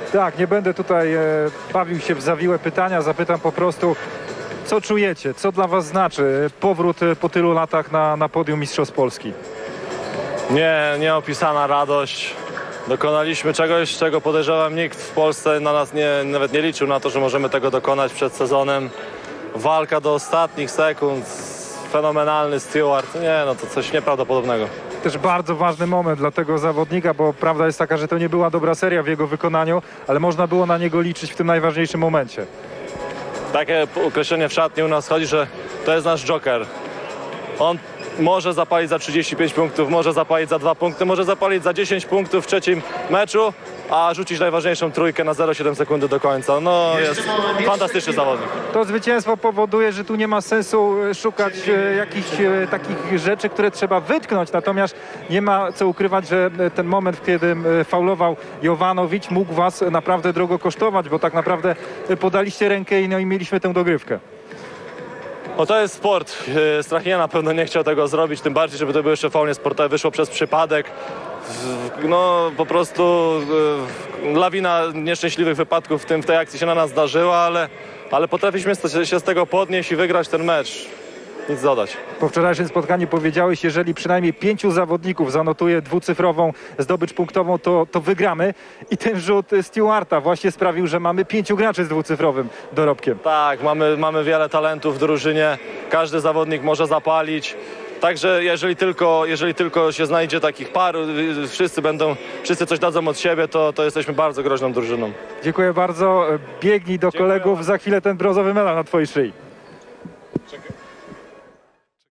Tak, nie będę tutaj bawił się w zawiłe pytania, zapytam po prostu, co czujecie, co dla was znaczy powrót po tylu latach na podium Mistrzostw Polski? Nieopisana radość. Dokonaliśmy czegoś, czego podejrzewam nikt w Polsce na nas nawet nie liczył na to, że możemy tego dokonać przed sezonem. Walka do ostatnich sekund, fenomenalny Stewart, to coś nieprawdopodobnego. Też bardzo ważny moment dla tego zawodnika, bo prawda jest taka, że to nie była dobra seria w jego wykonaniu, ale można było na niego liczyć w tym najważniejszym momencie. Takie określenie w szatni u nas chodzi, że to jest nasz joker. On może zapalić za 35 punktów, może zapalić za 2 punkty, może zapalić za 10 punktów w trzecim meczu, a rzucić najważniejszą trójkę na 0,7 sekundy do końca. Jest fantastyczny zawodnik. To zwycięstwo powoduje, że tu nie ma sensu szukać jakichś takich rzeczy, które trzeba wytknąć. Natomiast nie ma co ukrywać, że ten moment, w kiedy faulował Jovanovich, mógł was naprawdę drogo kosztować, bo tak naprawdę podaliście rękę i mieliśmy tę dogrywkę. To jest sport. Strachnia na pewno nie chciał tego zrobić, tym bardziej, żeby to był jeszcze faul niesportowy, wyszło przez przypadek. Po prostu lawina nieszczęśliwych wypadków w tej akcji się na nas zdarzyła, ale potrafiliśmy się z tego podnieść i wygrać ten mecz. Nic dodać. Po wczorajszym spotkaniu powiedziałeś, jeżeli przynajmniej 5 zawodników zanotuje dwucyfrową zdobycz punktową, to wygramy. I ten rzut Stewarta właśnie sprawił, że mamy 5 graczy z dwucyfrowym dorobkiem. Tak, mamy wiele talentów w drużynie. Każdy zawodnik może zapalić. Także jeżeli tylko się znajdzie takich par, wszyscy coś dadzą od siebie, to jesteśmy bardzo groźną drużyną. Dziękuję bardzo. Biegnij do kolegów. Za chwilę ten brązowy medal na twojej szyi.